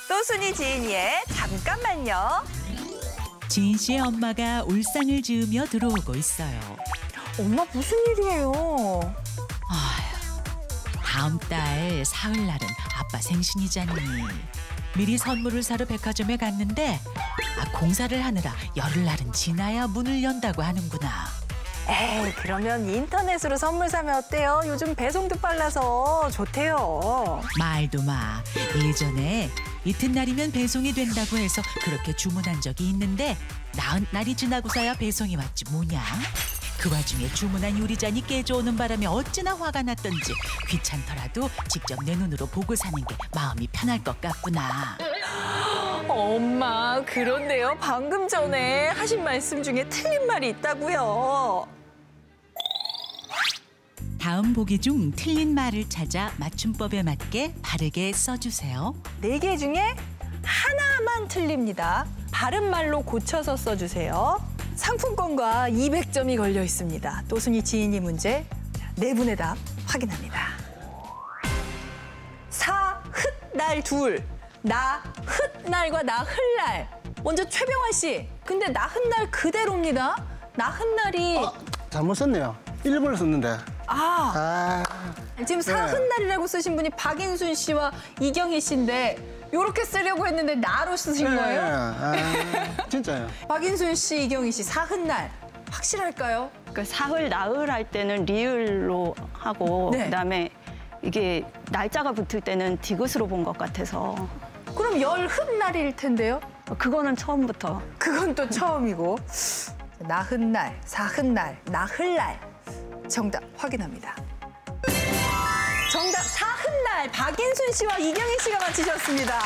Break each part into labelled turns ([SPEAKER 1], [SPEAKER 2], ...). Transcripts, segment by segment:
[SPEAKER 1] 또순이 지인이의 잠깐만요.
[SPEAKER 2] 지인 씨의 엄마가 울상을 지으며 들어오고 있어요.
[SPEAKER 1] 엄마 무슨 일이에요?
[SPEAKER 2] 다음 달 사흘날은 아빠 생신이잖니. 미리 선물을 사러 백화점에 갔는데 공사를 하느라 열흘날은 지나야 문을 연다고 하는구나.
[SPEAKER 1] 에이, 그러면 인터넷으로 선물 사면 어때요? 요즘 배송도 빨라서 좋대요.
[SPEAKER 2] 말도 마. 예전에 이튿날이면 배송이 된다고 해서 그렇게 주문한 적이 있는데 40날이 지나고서야 배송이 왔지 뭐냐. 그 와중에 주문한 유리잔이 깨져오는 바람에 어찌나 화가 났던지 귀찮더라도 직접 내 눈으로 보고 사는 게 마음이 편할 것 같구나.
[SPEAKER 1] 엄마, 그런데요. 방금 전에 하신 말씀 중에 틀린 말이 있다고요.
[SPEAKER 2] 다음 보기 중 틀린 말을 찾아 맞춤법에 맞게 바르게 써주세요.
[SPEAKER 1] 4개 중에 하나만 틀립니다. 바른 말로 고쳐서 써주세요. 상품권과 200점이 걸려 있습니다. 또순이 지인이 문제, 4분의 답 확인합니다. 사흘날 둘, 나흘날과 나흘날. 먼저 최병환 씨, 근데 나흘날 그대로입니다. 나흘날이
[SPEAKER 3] 잘못 썼네요. 1번을 썼는데.
[SPEAKER 1] 지금 사흘날이라고 쓰신 분이 박인순 씨와 이경희 씨인데 이렇게 쓰려고 했는데 나로 쓰신 거예요?
[SPEAKER 3] 진짜요.
[SPEAKER 1] 박인순 씨, 이경희 씨, 사흘날 확실할까요?
[SPEAKER 4] 그 사흘, 나흘 할 때는 리을로 하고
[SPEAKER 1] 네.
[SPEAKER 4] 그다음에 이게 날짜가 붙을 때는 디귿으로 본 것 같아서
[SPEAKER 1] 그럼 열흘날일 텐데요?
[SPEAKER 4] 그거는 처음부터.
[SPEAKER 1] 그건 또 처음이고. 나흘날, 사흘날, 나흘날. 정답 확인합니다. 정답 사흘날, 박인순 씨와 이경희 씨가 맞히셨습니다.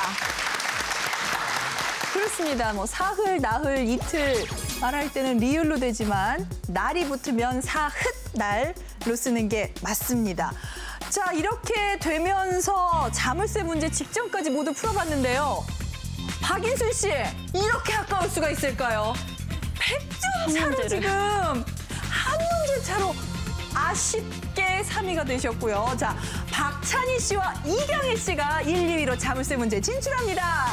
[SPEAKER 1] 그렇습니다. 뭐 사흘, 나흘, 이틀 말할 때는 리을로 되지만 날이 붙으면 사흘날로 쓰는 게 맞습니다. 자, 이렇게 되면서 자물쇠 문제 직전까지 모두 풀어봤는데요. 박인순 씨, 이렇게 아까울 수가 있을까요? 100점 차로 지금 한 문제 차로 아쉽게 3위가 되셨고요. 자, 박찬희 씨와 이경희 씨가 1, 2위로 자물쇠 문제 진출합니다.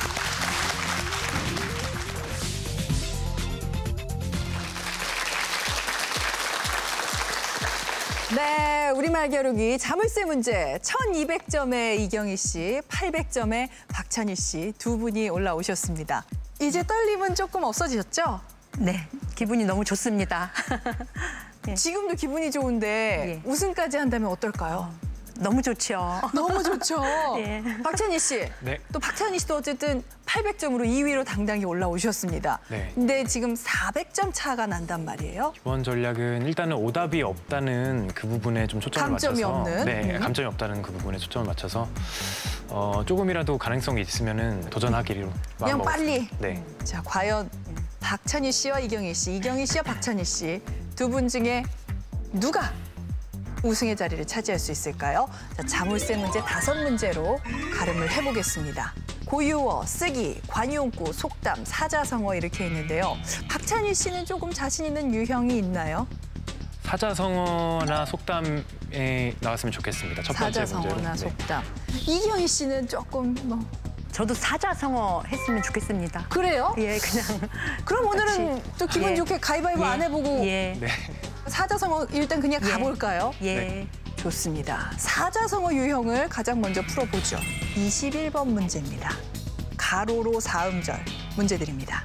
[SPEAKER 1] 네, 우리말 겨루기 자물쇠 문제 1200점의 이경희 씨, 800점의 박찬희 씨 두 분이 올라오셨습니다. 이제 떨림은 조금 없어지셨죠?
[SPEAKER 5] 네, 기분이 너무 좋습니다.
[SPEAKER 1] 지금도 기분이 좋은데 우승까지 한다면 어떨까요?
[SPEAKER 5] 너무 좋죠.
[SPEAKER 1] 너무 좋죠.
[SPEAKER 5] 예.
[SPEAKER 1] 박찬희 씨,
[SPEAKER 6] 네.
[SPEAKER 1] 또 박찬희 씨도 어쨌든 800점으로 2위로 당당히 올라오셨습니다.
[SPEAKER 6] 네.
[SPEAKER 1] 근데 지금 400점 차가 난단 말이에요.
[SPEAKER 6] 이번 전략은 일단은 오답이 없다는 그 부분에 좀 초점을
[SPEAKER 1] 감점이
[SPEAKER 6] 맞춰서
[SPEAKER 1] 없는?
[SPEAKER 6] 네, 감점이 없다는 그 부분에 초점을 맞춰서 조금이라도 가능성이 있으면은 도전하기로
[SPEAKER 1] 그냥
[SPEAKER 6] 마음먹었습니다.
[SPEAKER 1] 빨리.
[SPEAKER 6] 네.
[SPEAKER 1] 자, 과연 박찬희 씨와 이경희 씨, 이경희 씨와 박찬희 씨 두 분 중에 누가 우승의 자리를 차지할 수 있을까요? 자, 자물쇠 문제 5문제로 가름을 해보겠습니다. 고유어, 쓰기, 관용구, 속담, 사자성어 이렇게 있는데요. 박찬희 씨는 조금 자신 있는 유형이 있나요?
[SPEAKER 6] 사자성어나 속담에 나왔으면 좋겠습니다. 첫 번째 문제로.
[SPEAKER 1] 사자성어나
[SPEAKER 6] 네.
[SPEAKER 1] 속담. 이경희 씨는 조금 뭐
[SPEAKER 5] 저도 사자성어 했으면 좋겠습니다.
[SPEAKER 1] 그래요?
[SPEAKER 5] 예, 그냥.
[SPEAKER 1] 그럼 오늘은 또 기분
[SPEAKER 5] 예.
[SPEAKER 1] 좋게 가위바위보
[SPEAKER 5] 예.
[SPEAKER 1] 안 해보고
[SPEAKER 5] 예.
[SPEAKER 6] 네.
[SPEAKER 1] 사자성어 일단 그냥
[SPEAKER 5] 예.
[SPEAKER 1] 가볼까요?
[SPEAKER 5] 예.
[SPEAKER 6] 네.
[SPEAKER 1] 좋습니다. 사자성어 유형을 가장 먼저 풀어보죠. 21번 문제입니다. 가로로 사음절 문제 드립니다.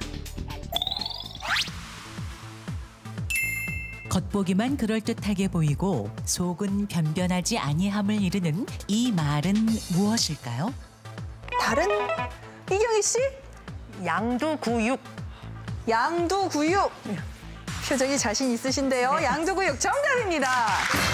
[SPEAKER 2] 겉보기만 그럴듯하게 보이고 속은 변변하지 아니함을 이르는 이 말은 무엇일까요?
[SPEAKER 1] 다른 이경희 씨?
[SPEAKER 5] 양두구육.
[SPEAKER 1] 양두구육. 표정이 자신 있으신데요. 양두구육 정답입니다.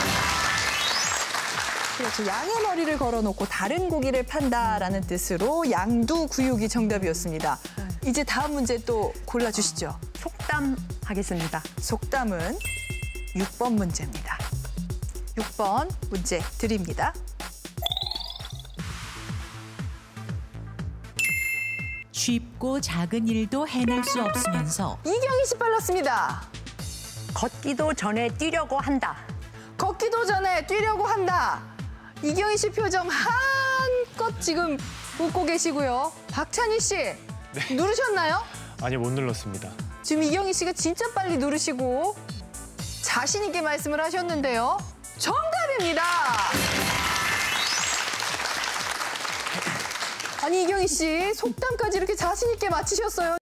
[SPEAKER 1] 그렇죠. 양의 머리를 걸어놓고 다른 고기를 판다라는 뜻으로 양두구육이 정답이었습니다. 이제 다음 문제 또 골라주시죠.
[SPEAKER 5] 속담 하겠습니다.
[SPEAKER 1] 속담은 6번 문제입니다. 6번 문제 드립니다.
[SPEAKER 2] 쉽고 작은 일도 해낼 수 없으면서
[SPEAKER 1] 이경희 씨 빨랐습니다.
[SPEAKER 5] 걷기도 전에 뛰려고 한다.
[SPEAKER 1] 걷기도 전에 뛰려고 한다. 이경희 씨 표정 한껏 지금 웃고 계시고요. 박찬희 씨, 누르셨나요?
[SPEAKER 6] 아니 못 눌렀습니다.
[SPEAKER 1] 지금 이경희 씨가 진짜 빨리 누르시고 자신 있게 말씀을 하셨는데요. 정답입니다. 아니 이경희 씨 속담까지 이렇게 자신 있게 맞히셨어요.